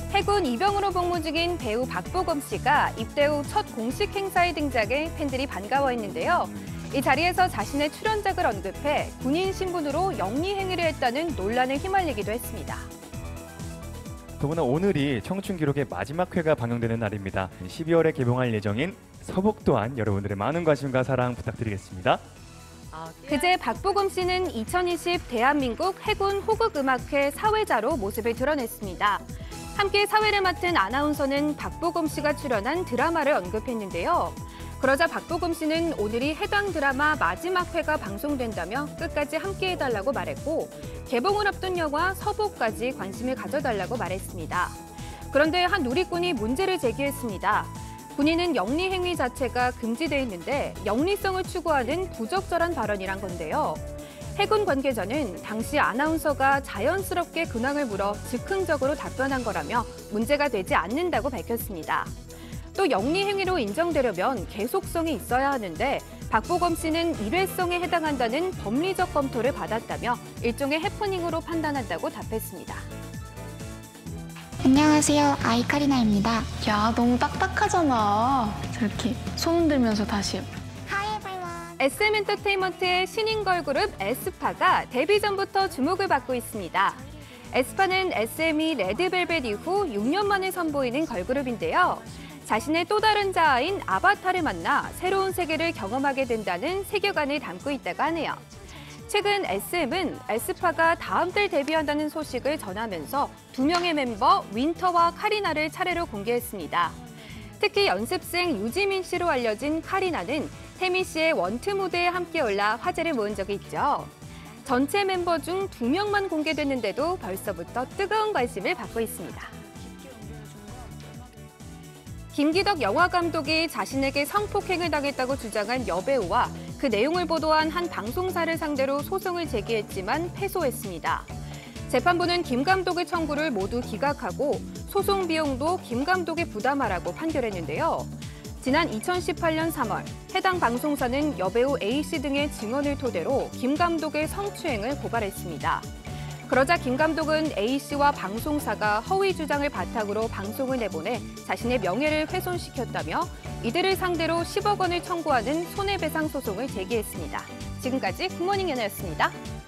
해군 이병으로 복무 중인 배우 박보검 씨가 입대 후 첫 공식 행사에 등장해 팬들이 반가워했는데요. 이 자리에서 자신의 출연작을 언급해 군인 신분으로 영리 행위를 했다는 논란에 휘말리기도 했습니다. 더구나 오늘이 청춘 기록의 마지막 회가 방영되는 날입니다. 12월에 개봉할 예정인 서복 또한 여러분들의 많은 관심과 사랑 부탁드리겠습니다. 그제 박보검 씨는 2020 대한민국 해군 호국음악회 사회자로 모습을 드러냈습니다. 함께 사회를 맡은 아나운서는 박보검 씨가 출연한 드라마를 언급했는데요. 그러자 박보검 씨는 오늘이 해당 드라마 마지막 회가 방송된다며 끝까지 함께해달라고 말했고 개봉을 앞둔 영화 서복까지 관심을 가져달라고 말했습니다. 그런데 한 누리꾼이 문제를 제기했습니다. 군인은 영리 행위 자체가 금지돼 있는데 영리성을 추구하는 부적절한 발언이란 건데요. 해군 관계자는 당시 아나운서가 자연스럽게 근황을 물어 즉흥적으로 답변한 거라며 문제가 되지 않는다고 밝혔습니다. 또 영리 행위로 인정되려면 계속성이 있어야 하는데 박보검 씨는 일회성에 해당한다는 법리적 검토를 받았다며 일종의 해프닝으로 판단한다고 답했습니다. 안녕하세요. 아이카리나입니다. 야, 너무 딱딱하잖아. 저렇게 손 흔들면서 다시. Hi everyone. SM 엔터테인먼트의 신인 걸그룹 에스파가 데뷔 전부터 주목을 받고 있습니다. 에스파는 SM이 레드벨벳 이후 6년 만에 선보이는 걸그룹인데요. 자신의 또 다른 자아인 아바타를 만나 새로운 세계를 경험하게 된다는 세계관을 담고 있다고 하네요. 최근 SM은 에스파가 다음 달 데뷔한다는 소식을 전하면서 두 명의 멤버 윈터와 카리나를 차례로 공개했습니다. 특히 연습생 유지민 씨로 알려진 카리나는 태미 씨의 원투 무대에 함께 올라 화제를 모은 적이 있죠. 전체 멤버 중 2명만 공개됐는데도 벌써부터 뜨거운 관심을 받고 있습니다. 김기덕 영화감독이 자신에게 성폭행을 당했다고 주장한 여배우와 그 내용을 보도한 한 방송사를 상대로 소송을 제기했지만 패소했습니다. 재판부는 김 감독의 청구를 모두 기각하고 소송 비용도 김 감독이 부담하라고 판결했는데요. 지난 2018년 3월 해당 방송사는 여배우 A씨 등의 증언을 토대로 김 감독의 성추행을 고발했습니다. 그러자 김 감독은 A씨와 방송사가 허위 주장을 바탕으로 방송을 내보내 자신의 명예를 훼손시켰다며 이들을 상대로 10억 원을 청구하는 손해배상 소송을 제기했습니다. 지금까지 굿모닝 연예였습니다.